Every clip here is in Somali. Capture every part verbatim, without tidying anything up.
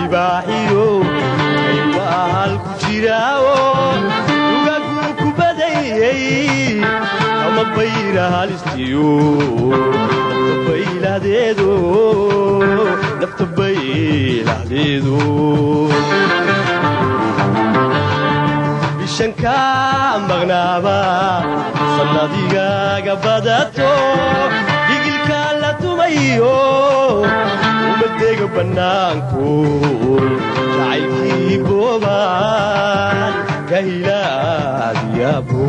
libaaxiyo kaybahal ku jiraawo dugagu ku badayay ama bayra halistiyo nafta bayladeedo nafta bayladeedo bishanka maqnaaba sanadigaga badato digilka la tumayo umadega banaanku jacaylkii boobaan ka hilaadiyabo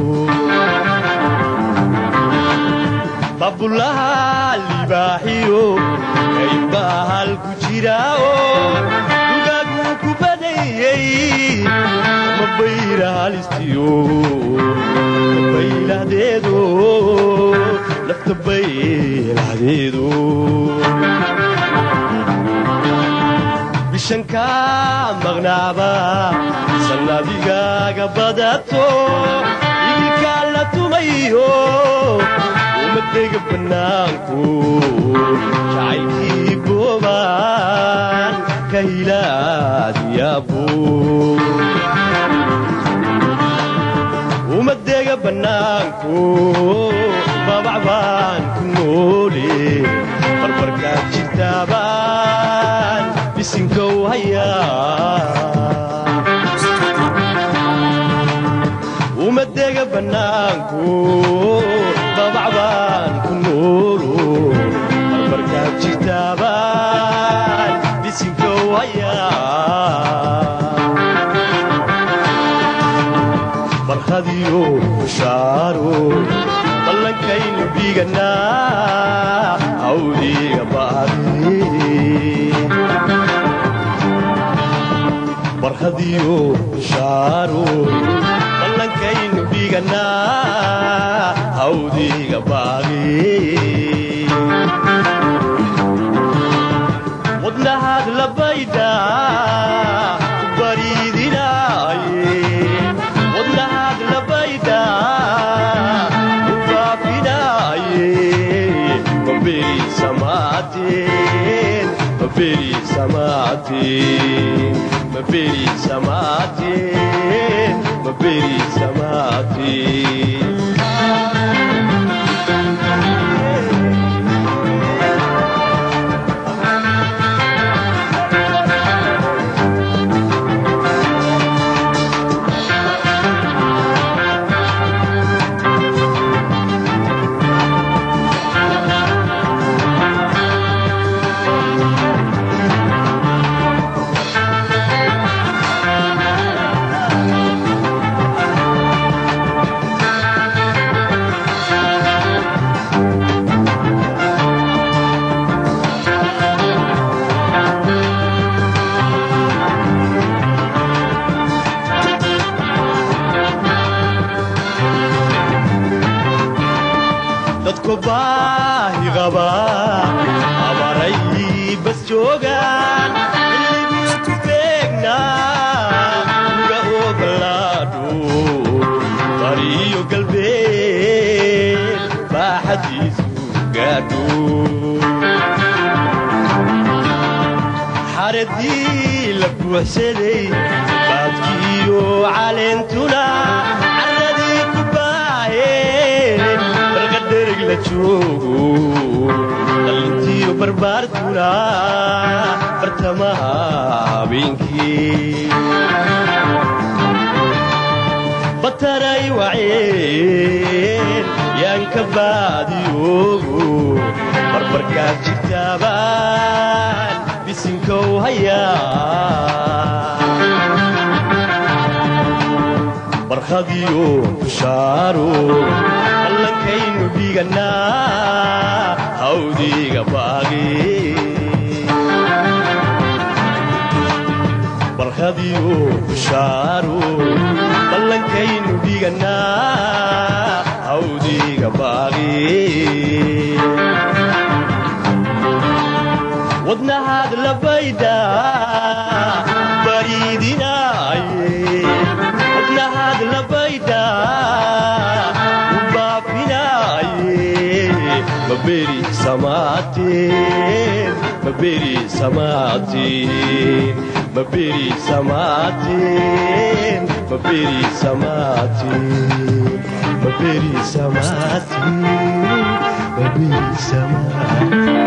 babulaha libaaxiyo kaybahal ku jiraawo dugagu ku badayay ama bayra halistiyo bayladeedo nafta bayladeedo bishanka maqnaaba sanadigaga badato igilka la tumayo umadega banaanku jacaylkii boobaan ka hilaadiyabo umadega banaanku babacbaan ku noole barbarkaad jirtaabaan bisinkow hayaa umadega banaanku babacbaan ku noolo barbarkaad jirtaabaan bisinkow hayaa barkhadiyo shaaro ballankaynu dhiganaa awdiga baadi barkhadiyo shaaro ballankaynu dhiganaa awdiga baadi wadnahaad labayda bariidinaaye Mabiri samatin, mabiri samatin, mabiri samatin, mabiri samatin. Baahi qaba abaray bas joogan ilmi ku beegnaa uga oglaado bariyo galbeed baaxadiisu gaadho xaradii la buuxsaday baadkiyo caleentuna carradii ku baaheen la joogo dhalintiyo barbaartuna bartamaha habeenkii bataray waceen yaan ka baadiyoogo barbarkaad jirtaabaan bisinkow hayaa barkhadiyo shaaro ballankaynu dhiganaa hawdiga baagi barkhadiyo shaaro ballankaynu dhiganaa hawdiga baagi wadnahaad labayda bariidinaaye wadnahaad labayda ubaafinaye maberi samatin maberi samatin maberi samatin maberi samatin maberi samatin maberi samatin